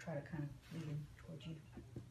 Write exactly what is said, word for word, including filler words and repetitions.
try to kind of lead him towards you.